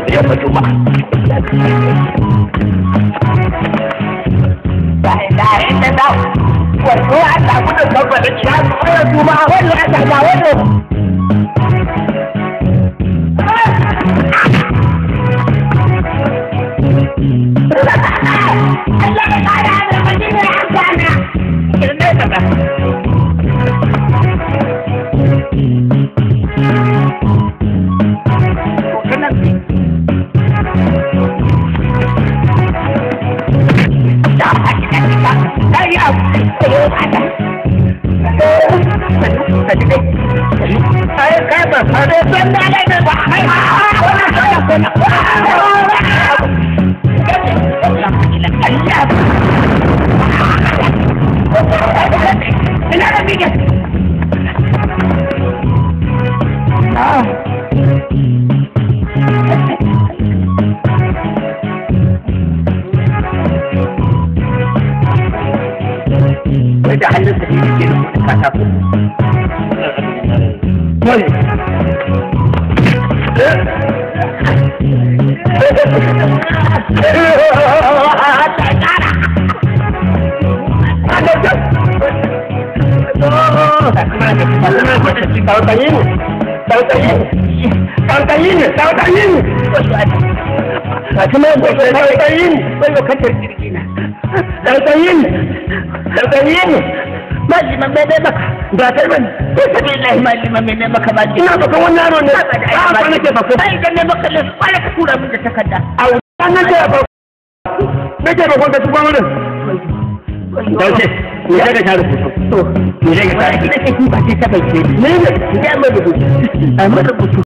ya mutu ba da inda da wato Allah gudun gaba da ciya ko kuma wannan da ga wannan Allah ya kara da madina ya kana kirne ta ba da hannun sa ne ke da katako wai Maliman mai maka ba ta man ko ta billahi maliman mai maka ba ina baka wannan yaro ne ba nake bako sai idan ne maka ne kwala ka tura min da takarda a wannan da ba nake bako da tuba mun dauke ni daga ta rubutu to ni daga ta nake ki ba ce ta bai ce ne ne ya mai rubutu amma rubutu